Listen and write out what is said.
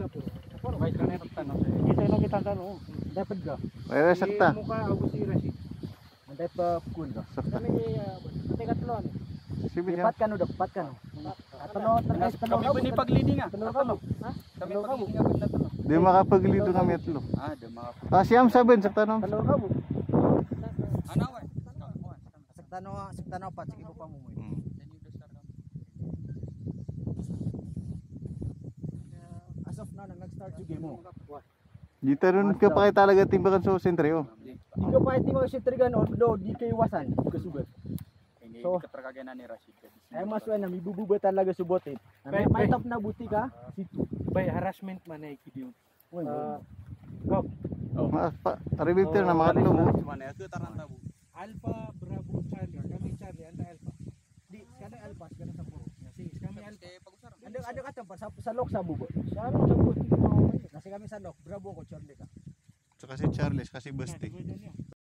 Puro baik ka na yung tanong. Kita lang kita tanong. Dapat ka. Ay, sakta. Mukha ako si Rashid. Anday pa cool ka. Sakta. Teka tulon. Sibit yan. Pat ka no, pat ka no. Kami ba ni paglidi nga? Tanong ka mo. Kami paglidi nga ba na tanong? Di makapaglito kami atlo. Di mga Siyam sabihin, sakta no. Tanong ka mo. ano eh? Sakta no pat sige ko pa mo. As of now nag-start yung game mo. Dito rin ka pa kayo talaga timbakan sa sentryo. Di ka pa iti mga sitrigan although di kayo wasan, di ka sugat. So, hindi ka prakagana ni Rashid. Ay mas wala mi bububa talaga subotin. May top na buti ka. Situ. By harassment man ay kidiyo. Arribitir na mga atlo. Alpha Bravo Charlie, kami Charlie anda Alpha. Di kada Alpha kada sa puro. Kasi kami Alpha. Ada kata sa lok sa bubo. Sa sa buti mo. Kasi kami sa lok, Bravo ko Charlie ka. Tsaka si Charles kasi Basti.